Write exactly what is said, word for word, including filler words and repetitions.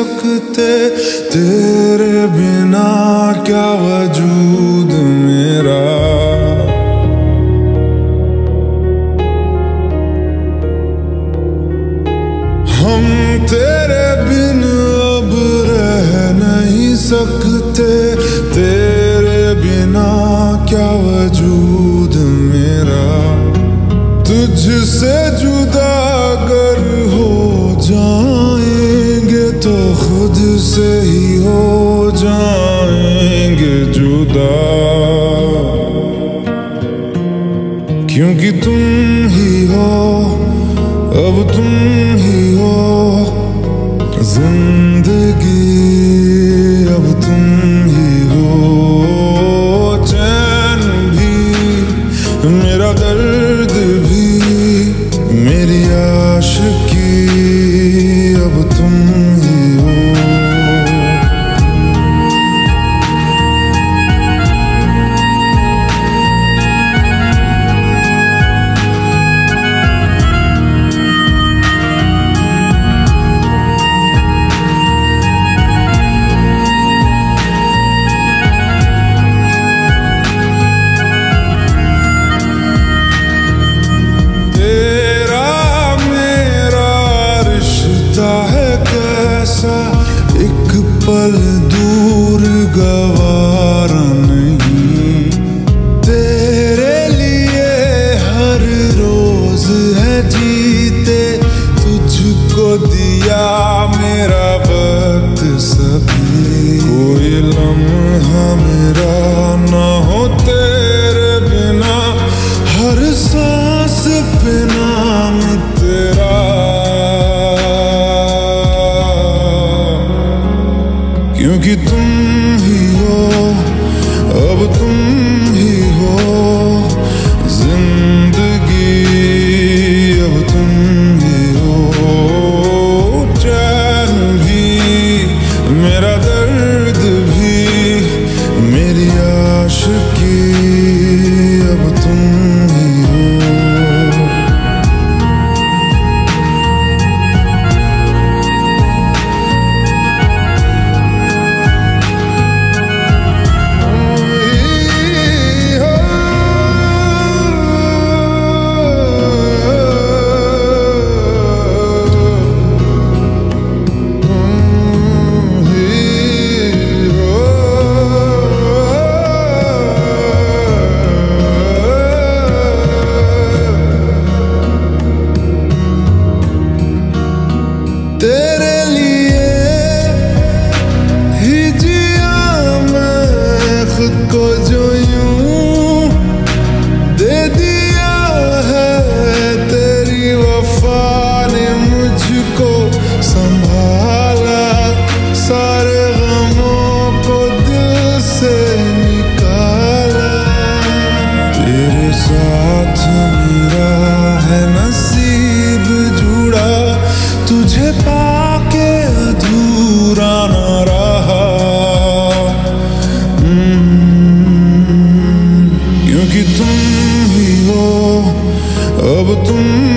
सकते, तेरे बिना क्या वजूद मेरा। हम तेरे बिन अब रह नहीं सकते, तेरे बिना क्या वजूद मेरा। तुझसे जुदा अगर हो जाएंगे तो खुद से ही हो जाएंगे जुदा, क्योंकि तुम ही हो, अब तुम ही हो जिंदगी, अब तुम ही हो चैन भी, मेरा दर्द भी, मेरी आशिकी, अब तुम ही हो। एक पल दूर गवारा नहीं, तेरे लिए हर रोज है जीते, तुझको दिया मेरा वक्त सभी। कोई लम्हा मेरा ना हो तेरे बिना, हर सांस पे नाम तेरा, क्योंकि तुम ही हो, अब तुम ही हो जिंदगी, अब तुम ही हो चैन भी, मेरा दर्द भी, मेरी आशिकी, अब तुम ही हो। तेरे लिए ही जिया मैं खुद को, जो यूं दे दिया है तेरी वफा ने मुझको संभाला, सारे गमों को दिल से निकाला। तेरे साथ मेरा है नसीब जुड़ा, तुझे पाके अधूरा न रहा, क्योंकि तुम ही हो, अब तुम